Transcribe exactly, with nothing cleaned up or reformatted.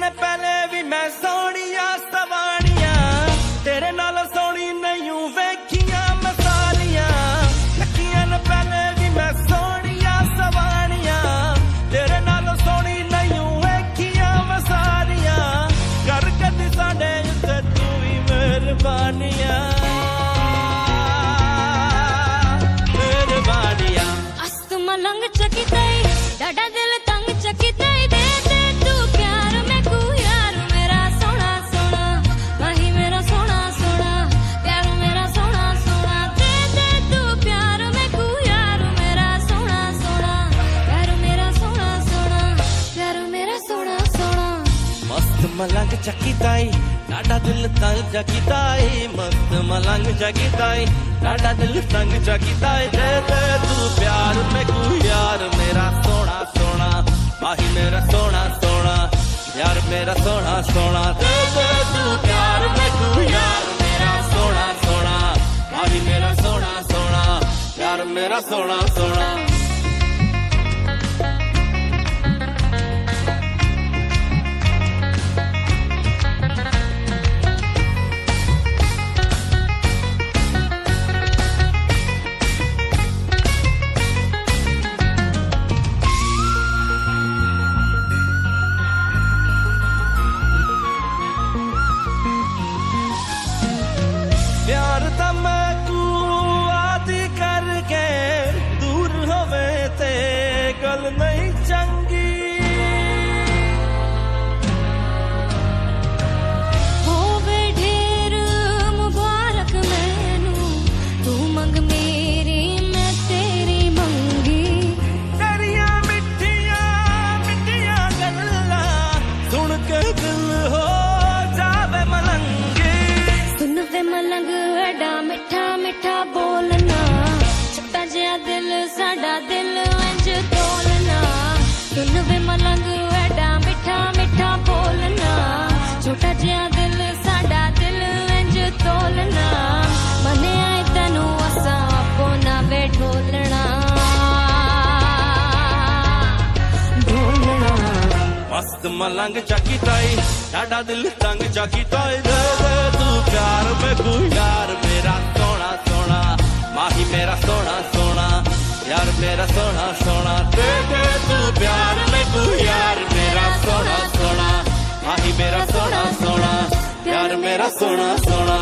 ने पहले भी मैं सोनिया सवानिया तेरे नाल सोनी नहीं वेखिया मसालियां लखियां ने पहले भी मैं सोनिया सवानिया तेरे नाल सोनी नहीं वेखिया मसालियां कर कदी साडे उत्ते तू ही मेहरबानियां मेहरबानियां अस्त मलंग चकितई डाडा दिल तंग चकितई दे दे तू प्यार में को यार मेरा सोना सोना वही मेरा सोना सोना प्यार मेरा सोना सोना दे दे तू प्यार में को यार मेरा सोना सोना प्यार मेरा सोना सोना प्यार मेरा सोना सोना मस्त मलंग चकिताई डाडा दिल तंग चकिताई मस्त मलंग चकिताई डाडा दिल तंग चकिताई दे दे तू प्यार में को यार मेरा सोना सोना माही मेरा सोना सोना यार मेरा सोना सोना दे दे तू प्यार में को यार मेरा सोना सोना माही मेरा सोना सोना यार मेरा सोना सोना प्यार ता मैं तू आदि करके दूर होवे ते गल नहीं चंगी होवे ढेर मुबारक मैनू तू मंग मेरी मैं तेरी मंगी तेरिया मिठिया मिठिया गल्ला सुन के दिल हो जावे मलंगी सुन वे मलंग एडा मिठा मिठा बोलना छोटा जिहा दिल साडा दिल इंज तोलना सुन वे मलंग एडा मिठा मिठा बोलना छोटा जिहा दिल साडा दिल इंज तोलना मने आए तैनू असा आपो ना वे ढोलना ढोलना मस्त मलंग चकिताई डाडा दिल तंग चकिताई दे दे तू प्यार में को यार मेरा सोना सोना माही मेरा सोना सोना यार मेरा सोना सोना दे दे तू प्यार में को यार मेरा सोना सोना माही मेरा सोना सोना यार मेरा सोना सोना